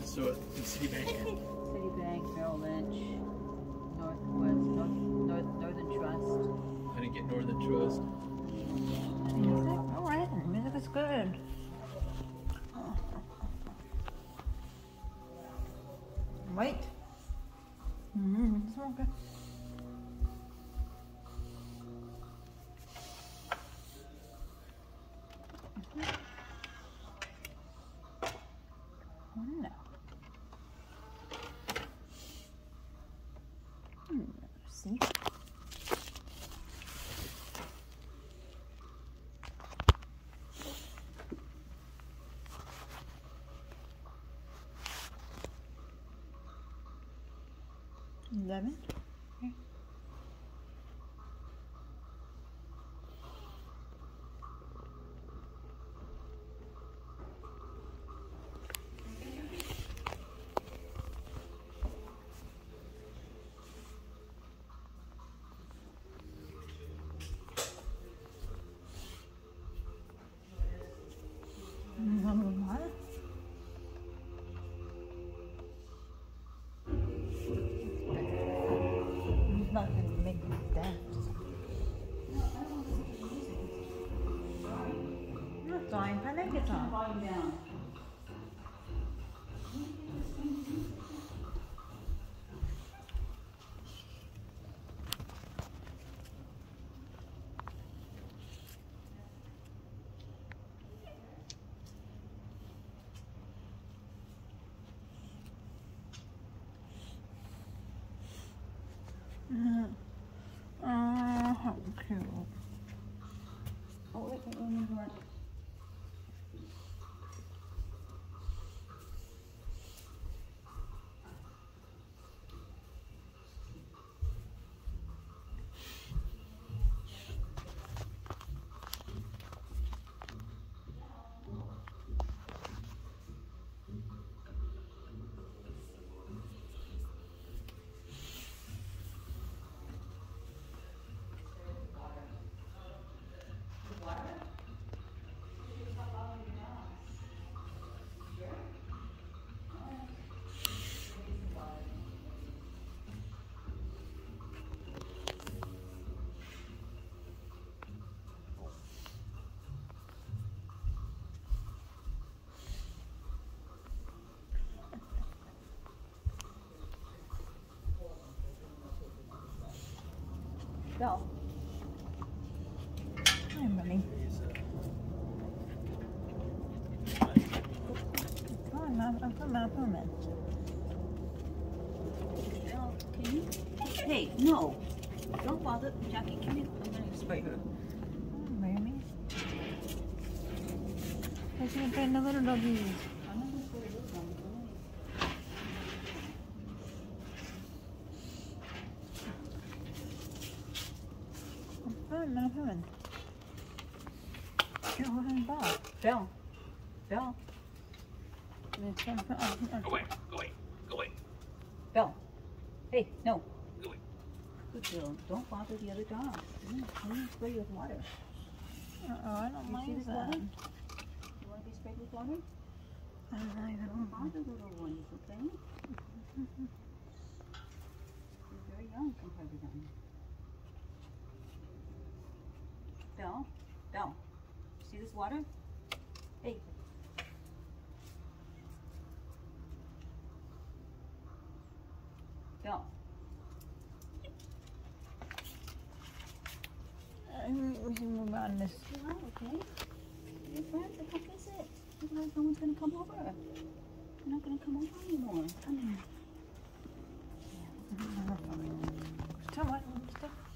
So Citibank. Citibank, Merrill Lynch, Northern Trust. I didn't get Northern Trust. Music? All right, music is good. Wait. It's okay. No. See? Lemon? Here. Water? It's not going to make me dance. That's fine. I like it on. Volume down. How cute. Oh, wait. Go. Hi, Mommy. Come on, Mom. Come on. Well, can you? Hey, no. Don't bother. Jackie, can you? I'm going to spray her. Oh, Mammy. Let's get the little doggies. I'm not going to spray this one. I'm coming. Hold him back. Bill. Go away. Bill. Hey, no. Go away. Good Bill. Don't bother the other dog. I'm going to spray you with water. I don't mind that. Water? You want to be sprayed with water? I don't bother little ones, okay? You're very young compared to them. Belle, see this water? Hey. Belle. We can move on this. Yeah, okay. Your friends, go visit. Otherwise no one's going to come over. They're not going to come over anymore. Come here. Yeah. Come on, stuff.